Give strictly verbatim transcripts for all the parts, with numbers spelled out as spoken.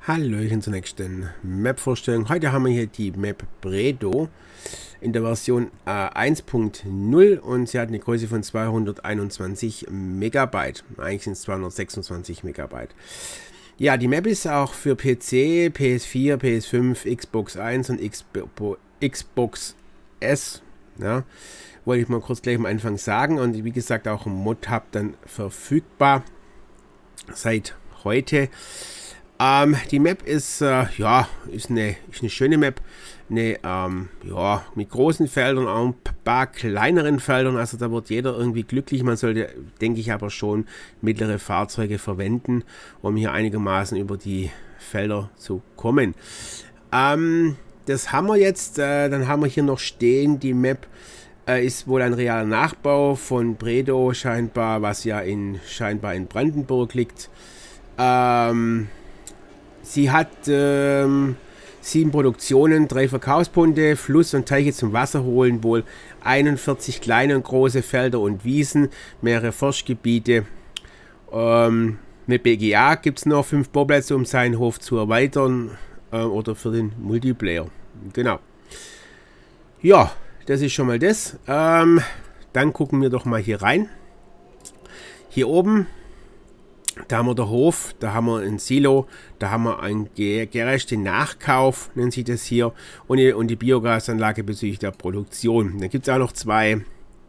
Hallöchen zur nächsten Map-Vorstellung. Heute haben wir hier die Map Bredow in der Version äh, eins Punkt null und sie hat eine Größe von zweihunderteinundzwanzig Megabyte. Eigentlich sind es zweihundertsechsundzwanzig Megabyte. Ja, die Map ist auch für P C, P S vier, P S fünf, Xbox eins und Xbox S. Ja, wollte ich mal kurz gleich am Anfang sagen. Und wie gesagt, auch im Mod-Hub dann verfügbar seit heute. Ähm, die Map ist, äh, ja, ist eine, ist eine schöne Map, eine, ähm, ja, mit großen Feldern, auch ein paar kleineren Feldern, also da wird jeder irgendwie glücklich. Man sollte, denke ich, aber schon mittlere Fahrzeuge verwenden, um hier einigermaßen über die Felder zu kommen. Ähm, das haben wir jetzt, äh, dann haben wir hier noch stehen, die Map äh, ist wohl ein realer Nachbau von Bredow scheinbar, was ja in, scheinbar in Brandenburg liegt. Ähm... Sie hat ähm, sieben Produktionen, drei Verkaufspunkte, Fluss und Teiche zum Wasser holen, wohl einundvierzig kleine und große Felder und Wiesen, mehrere Forstgebiete. Ähm, mit B G A gibt es noch fünf Bauplätze, um seinen Hof zu erweitern äh, oder für den Multiplayer. Genau. Ja, das ist schon mal das. Ähm, dann gucken wir doch mal hier rein. Hier oben. Da haben wir den Hof, da haben wir ein Silo, da haben wir einen gerechten Nachkauf, nennt sich das hier, und die, und die Biogasanlage bezüglich der Produktion. Dann gibt es auch noch zwei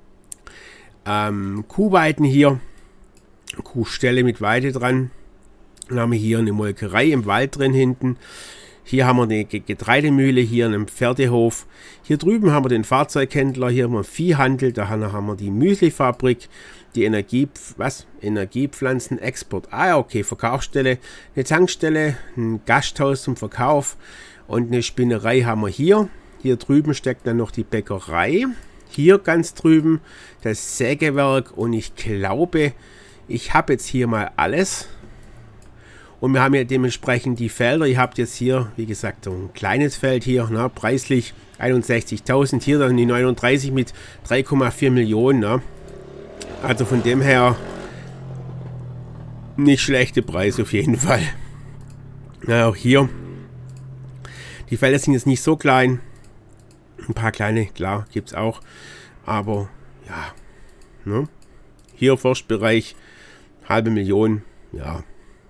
ähm, Kuhweiden hier, Kuhställe mit Weide dran. Dann haben wir hier eine Molkerei im Wald drin hinten. Hier haben wir eine Getreidemühle, hier einen Pferdehof. Hier drüben haben wir den Fahrzeughändler, hier haben wir Viehhandel, da haben wir die Müslifabrik, die Energie, was? Energiepflanzen-Export. Ah ja, okay, Verkaufsstelle, eine Tankstelle, ein Gasthaus zum Verkauf und eine Spinnerei haben wir hier. Hier drüben steckt dann noch die Bäckerei. Hier ganz drüben das Sägewerk und ich glaube, ich habe jetzt hier mal alles. Und wir haben ja dementsprechend die Felder. Ihr habt jetzt hier, wie gesagt, so ein kleines Feld hier, ne, preislich einundsechzigtausend. Hier dann die neununddreißig mit drei Komma vier Millionen. Ne. Also von dem her nicht schlechte Preis auf jeden Fall. Ja, auch hier. Die Felder sind jetzt nicht so klein. Ein paar kleine, klar, gibt es auch. Aber ja. Ne. Hier Forstbereich, halbe Million. Ja.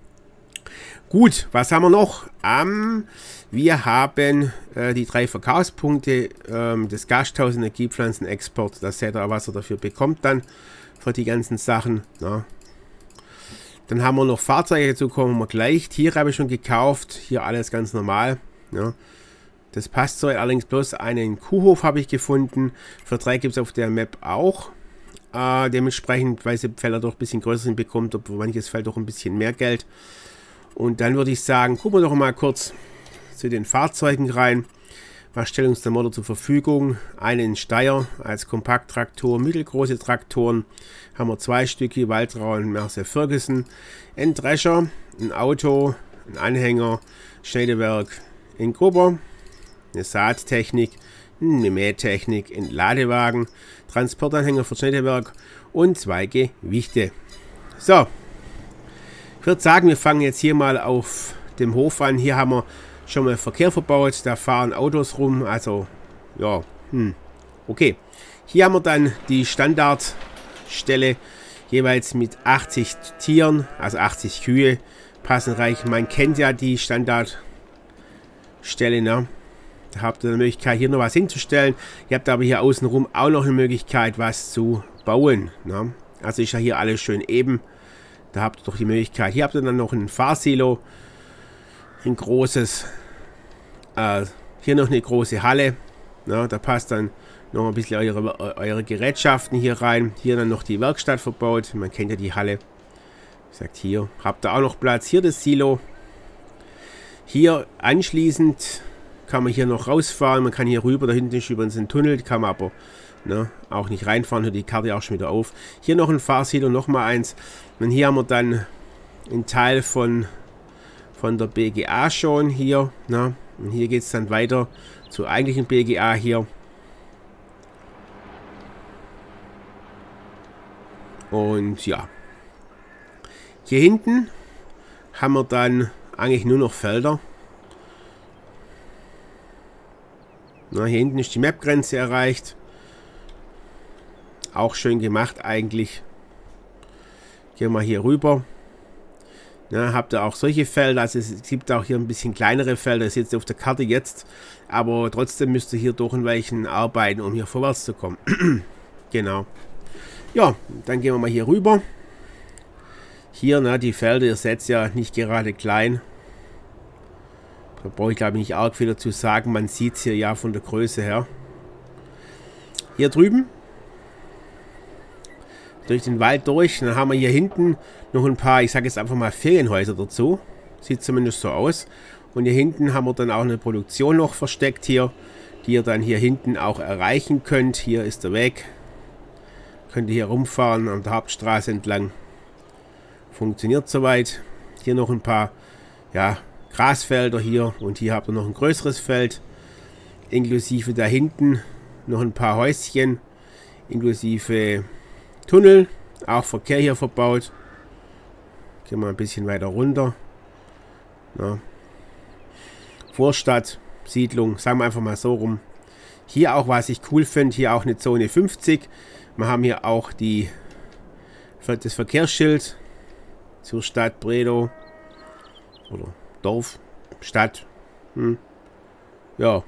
Gut, was haben wir noch? Ähm, wir haben äh, die drei Verkaufspunkte, ähm, das Gasthaus, Energiepflanzen-Export. Das seht ihr, was er dafür bekommt dann, für die ganzen Sachen. Ja. Dann haben wir noch Fahrzeuge, dazu kommen wir gleich. Tiere habe ich schon gekauft, hier alles ganz normal. Ja. Das passt so, allerdings bloß einen Kuhhof habe ich gefunden. Vertrag gibt es auf der Map auch. Äh, dementsprechend, weil die Felder doch ein bisschen größer sind, bekommt, obwohl manches Feld doch ein bisschen mehr Geld. Und dann würde ich sagen, gucken wir doch mal kurz zu den Fahrzeugen rein. Was stellt uns der Modder zur Verfügung? Einen Steyr als Kompakttraktor, mittelgroße Traktoren. Haben wir zwei Stücke, Waltrau und Mercer Ferguson. Ein Drescher, ein Auto, ein Anhänger, Schneidewerk, ein Grubber, eine Saattechnik, eine Mähtechnik, ein Ladewagen, Transportanhänger für Schneidewerk und zwei Gewichte. So. Ich würde sagen, wir fangen jetzt hier mal auf dem Hof an. Hier haben wir schon mal Verkehr verbaut. Da fahren Autos rum. Also, ja, hm, okay. Hier haben wir dann die Standardstelle, jeweils mit achtzig Tieren, also achtzig Kühe. Passend reich. Man kennt ja die Standardstelle, ne? Da habt ihr eine Möglichkeit, hier noch was hinzustellen. Ihr habt aber hier außenrum auch noch eine Möglichkeit, was zu bauen, ne? Also ist ja hier alles schön eben. Da habt ihr doch die Möglichkeit. Hier habt ihr dann noch ein Fahrsilo. Ein großes. Äh, hier noch eine große Halle. Ja, da passt dann noch ein bisschen eure, eure Gerätschaften hier rein. Hier dann noch die Werkstatt verbaut. Man kennt ja die Halle. Wie gesagt, hier habt ihr auch noch Platz. Hier das Silo. Hier anschließend kann man hier noch rausfahren. Man kann hier rüber. Da hinten ist übrigens ein Tunnel. Kann man aber ne, auch nicht reinfahren. Hört die Karte auch schon wieder auf. Hier noch ein Fahrsilo. Noch mal eins. Und hier haben wir dann einen Teil von, von der B G A schon hier. Ne? Und hier geht es dann weiter zur eigentlichen B G A hier. Und ja. Hier hinten haben wir dann eigentlich nur noch Felder. Na, hier hinten ist die Map-Grenze erreicht. Auch schön gemacht eigentlich. Gehen wir mal hier rüber. Na, habt ihr auch solche Felder, also es gibt auch hier ein bisschen kleinere Felder, das ist jetzt auf der Karte jetzt, aber trotzdem müsst ihr hier durch ein Weilchen arbeiten, um hier vorwärts zu kommen. Genau. Ja, dann gehen wir mal hier rüber. Hier, na, die Felder, ihr seht ja nicht gerade klein. Da brauche ich glaube ich nicht arg viel dazu sagen, man sieht es hier ja von der Größe her. Hier drüben. Durch den Wald durch. Dann haben wir hier hinten noch ein paar, ich sage jetzt einfach mal Ferienhäuser dazu. Sieht zumindest so aus. Und hier hinten haben wir dann auch eine Produktion noch versteckt hier, die ihr dann hier hinten auch erreichen könnt. Hier ist der Weg. Könnt ihr hier rumfahren an der Hauptstraße entlang. Funktioniert soweit. Hier noch ein paar, ja, Grasfelder hier. Und hier habt ihr noch ein größeres Feld. Inklusive da hinten noch ein paar Häuschen. Inklusive Tunnel, auch Verkehr hier verbaut. Gehen wir ein bisschen weiter runter. Ja. Vorstadt, Siedlung, sagen wir einfach mal so rum. Hier auch, was ich cool finde, hier auch eine Zone fünfzig. Wir haben hier auch die, das Verkehrsschild zur Stadt Bredow. Oder Dorf, Stadt. Hm. Ja.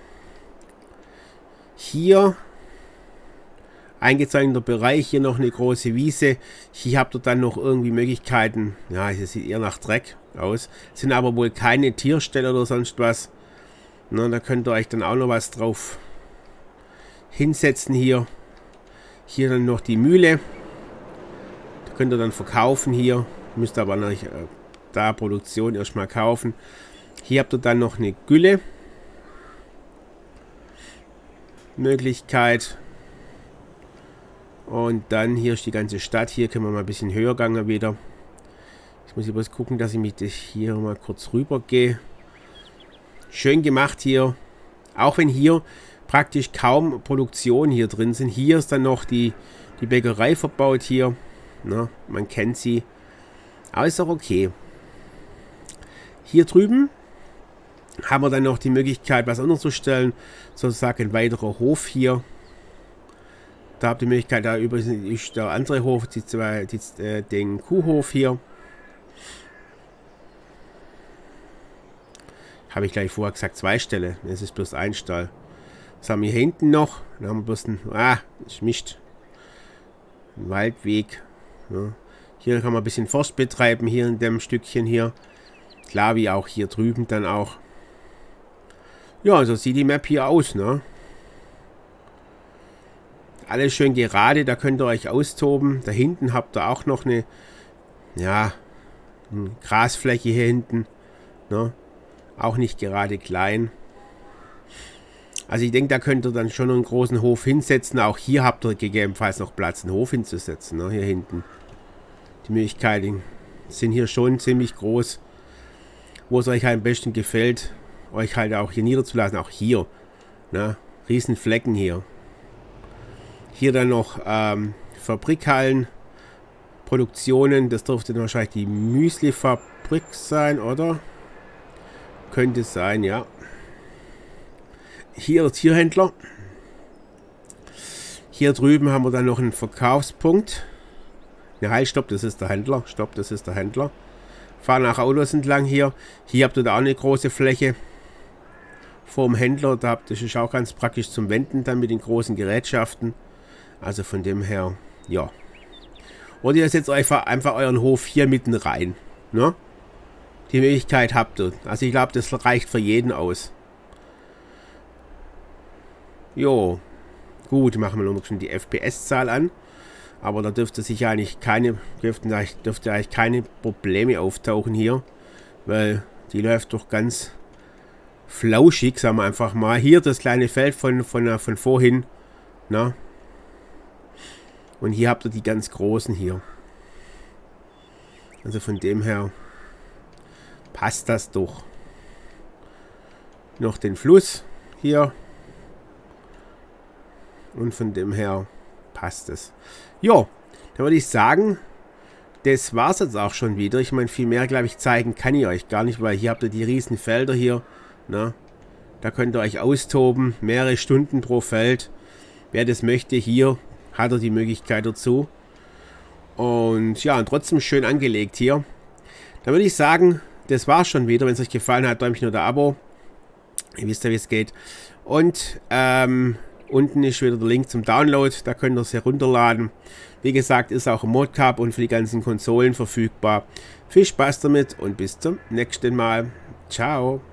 Hier eingezeichneter Bereich, hier noch eine große Wiese. Hier habt ihr dann noch irgendwie Möglichkeiten. Ja, hier sieht eher nach Dreck aus. Sind aber wohl keine Tierställe oder sonst was. Na, da könnt ihr euch dann auch noch was drauf hinsetzen hier. Hier dann noch die Mühle. Da könnt ihr dann verkaufen hier. Müsst aber noch äh, da Produktion erstmal kaufen. Hier habt ihr dann noch eine Gülle. Möglichkeit. Und dann hier ist die ganze Stadt. Hier können wir mal ein bisschen höher gehen wieder. Ich muss bloß gucken, dass ich mich das hier mal kurz rüber gehe. Schön gemacht hier. Auch wenn hier praktisch kaum Produktion hier drin sind. Hier ist dann noch die, die Bäckerei verbaut hier. Na, man kennt sie. Aber ist auch okay. Hier drüben haben wir dann noch die Möglichkeit, was unterzustellen. Sozusagen ein weiterer Hof hier. Da habt ihr die Möglichkeit, da über ist der andere Hof, die zwei, die, äh, den Kuhhof hier. Habe ich gleich vorher gesagt, zwei Ställe. Es ist bloß ein Stall. Was haben wir hier hinten noch? Dann haben wir bloß ein, ah, es mischt. Ein Waldweg. Ja. Hier kann man ein bisschen Forst betreiben, hier in dem Stückchen hier. Klar, wie auch hier drüben dann auch. Ja, so sieht die Map hier aus, ne? Alles schön gerade, da könnt ihr euch austoben. Da hinten habt ihr auch noch eine, ja, eine Grasfläche hier hinten. Ne? Auch nicht gerade klein. Also ich denke, da könnt ihr dann schon einen großen Hof hinsetzen. Auch hier habt ihr gegebenenfalls noch Platz, einen Hof hinzusetzen. Ne? Hier hinten. Die Möglichkeiten sind hier schon ziemlich groß. Wo es euch halt am besten gefällt, euch halt auch hier niederzulassen. Auch hier. Ne? Riesen Flecken hier. Hier dann noch ähm, Fabrikhallen, Produktionen. Das dürfte dann wahrscheinlich die Müsli-Fabrik sein, oder? Könnte sein, ja. Hier der Tierhändler. Hier drüben haben wir dann noch einen Verkaufspunkt. Ne, halt, stopp, das ist der Händler. Stopp, das ist der Händler. Fahren nach Autos entlang hier. Hier habt ihr da auch eine große Fläche. Vor dem Händler, da habt ihr, das ist auch ganz praktisch zum Wenden dann mit den großen Gerätschaften. Also von dem her, ja. Oder ihr setzt einfach, einfach euren Hof hier mitten rein. Ne? Die Möglichkeit habt ihr. Also ich glaube, das reicht für jeden aus. Jo. Gut, machen wir noch schon die F P S-Zahl an. Aber da dürfte sich eigentlich keine, dürften, dürfte eigentlich keine Probleme auftauchen hier. Weil die läuft doch ganz flauschig, sagen wir einfach mal. Hier das kleine Feld von, von, von vorhin. Na? Und hier habt ihr die ganz großen hier. Also von dem her passt das doch. Noch den Fluss hier. Und von dem her passt es. Jo, dann würde ich sagen, das war es jetzt auch schon wieder. Ich meine, viel mehr, glaube ich, zeigen kann ich euch gar nicht, weil hier habt ihr die riesen Felder hier. Ne? Da könnt ihr euch austoben, mehrere Stunden pro Feld. Wer das möchte, hier hat er die Möglichkeit dazu. Und ja, und trotzdem schön angelegt hier. Dann würde ich sagen, das war's schon wieder. Wenn es euch gefallen hat, Däumchen oder Abo. Ihr wisst ja, wie es geht. Und ähm, unten ist wieder der Link zum Download. Da könnt ihr es herunterladen. Wie gesagt, ist auch im Modcap und für die ganzen Konsolen verfügbar. Viel Spaß damit und bis zum nächsten Mal. Ciao.